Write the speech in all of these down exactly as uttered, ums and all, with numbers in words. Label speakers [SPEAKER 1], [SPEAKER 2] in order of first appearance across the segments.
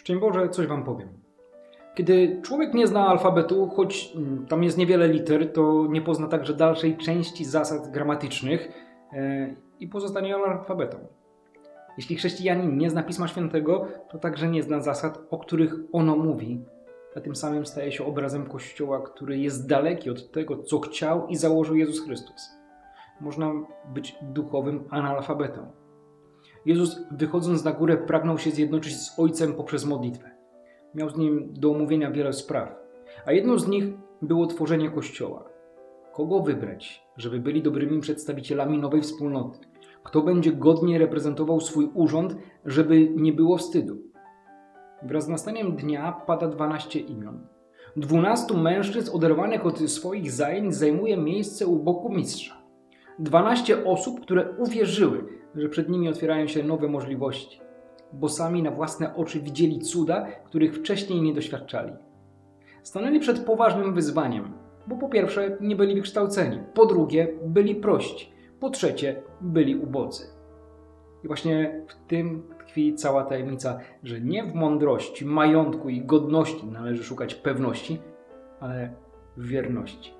[SPEAKER 1] Szczęść Boże, coś wam powiem. Kiedy człowiek nie zna alfabetu, choć tam jest niewiele liter, to nie pozna także dalszej części zasad gramatycznych yy, i pozostanie analfabetą. Jeśli chrześcijanin nie zna Pisma Świętego, to także nie zna zasad, o których ono mówi, a tym samym staje się obrazem Kościoła, który jest daleki od tego, co chciał i założył Jezus Chrystus. Można być duchowym analfabetą. Jezus, wychodząc na górę, pragnął się zjednoczyć z Ojcem poprzez modlitwę. Miał z Nim do omówienia wiele spraw, a jedną z nich było tworzenie Kościoła. Kogo wybrać, żeby byli dobrymi przedstawicielami nowej wspólnoty? Kto będzie godnie reprezentował swój urząd, żeby nie było wstydu? Wraz z nastaniem dnia pada dwanaście imion. Dwunastu mężczyzn oderwanych od swoich zajęć zajmuje miejsce u boku mistrza. Dwanaście osób, które uwierzyły, że przed nimi otwierają się nowe możliwości, bo sami na własne oczy widzieli cuda, których wcześniej nie doświadczali. Stanęli przed poważnym wyzwaniem, bo po pierwsze nie byli wykształceni, po drugie byli prości, po trzecie byli ubodzy. I właśnie w tym tkwi cała tajemnica, że nie w mądrości, majątku i godności należy szukać pewności, ale w wierności.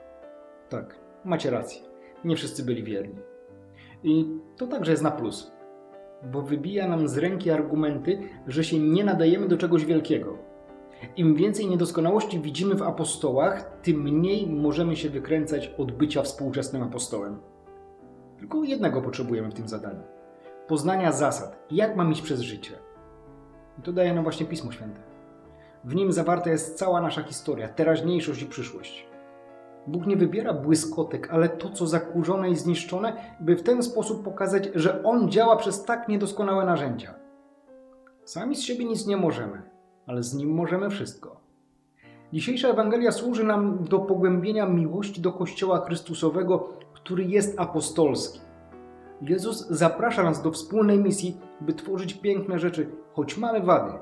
[SPEAKER 1] Tak, macie rację, nie wszyscy byli wierni. I to także jest na plus, bo wybija nam z ręki argumenty, że się nie nadajemy do czegoś wielkiego. Im więcej niedoskonałości widzimy w apostołach, tym mniej możemy się wykręcać od bycia współczesnym apostołem. Tylko jednego potrzebujemy w tym zadaniu. Poznania zasad, jak mam iść przez życie. I to daje nam właśnie Pismo Święte. W nim zawarta jest cała nasza historia, teraźniejszość i przyszłość. Bóg nie wybiera błyskotek, ale to, co zakurzone i zniszczone, by w ten sposób pokazać, że On działa przez tak niedoskonałe narzędzia. Sami z siebie nic nie możemy, ale z Nim możemy wszystko. Dzisiejsza Ewangelia służy nam do pogłębienia miłości do Kościoła Chrystusowego, który jest apostolski. Jezus zaprasza nas do wspólnej misji, by tworzyć piękne rzeczy, choć mamy wady.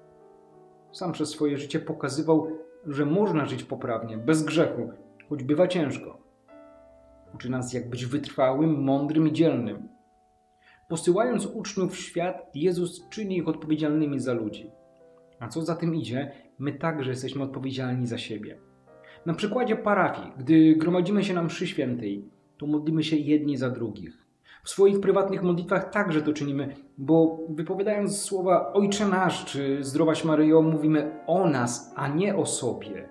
[SPEAKER 1] Sam przez swoje życie pokazywał, że można żyć poprawnie, bez grzechu, choć bywa ciężko. Uczy nas, jak być wytrwałym, mądrym i dzielnym. Posyłając uczniów w świat, Jezus czyni ich odpowiedzialnymi za ludzi. A co za tym idzie, my także jesteśmy odpowiedzialni za siebie. Na przykładzie parafii, gdy gromadzimy się na mszy świętej, to modlimy się jedni za drugich. W swoich prywatnych modlitwach także to czynimy, bo wypowiadając słowa Ojcze nasz czy Zdrowaś Maryjo, mówimy o nas, a nie o sobie.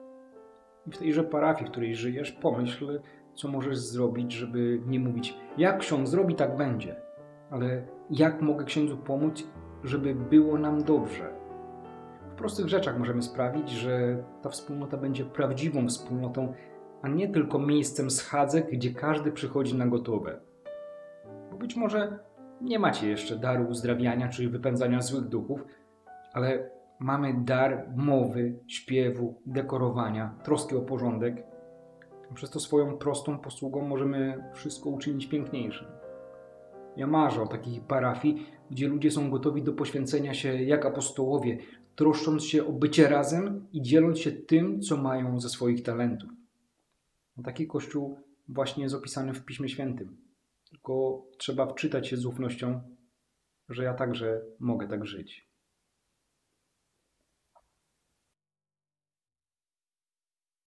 [SPEAKER 1] I w tejże parafii, w której żyjesz, pomyśl, co możesz zrobić, żeby nie mówić, jak ksiądz zrobi, tak będzie, ale jak mogę księdzu pomóc, żeby było nam dobrze. W prostych rzeczach możemy sprawić, że ta wspólnota będzie prawdziwą wspólnotą, a nie tylko miejscem schadzek, gdzie każdy przychodzi na gotowe. Bo być może nie macie jeszcze daru uzdrawiania czy wypędzania złych duchów, ale mamy dar mowy, śpiewu, dekorowania, troski o porządek. Przez to swoją prostą posługą możemy wszystko uczynić piękniejszym. Ja marzę o takiej parafii, gdzie ludzie są gotowi do poświęcenia się jak apostołowie, troszcząc się o bycie razem i dzieląc się tym, co mają ze swoich talentów. A taki Kościół właśnie jest opisany w Piśmie Świętym. Tylko trzeba wczytać się z ufnością, że ja także mogę tak żyć.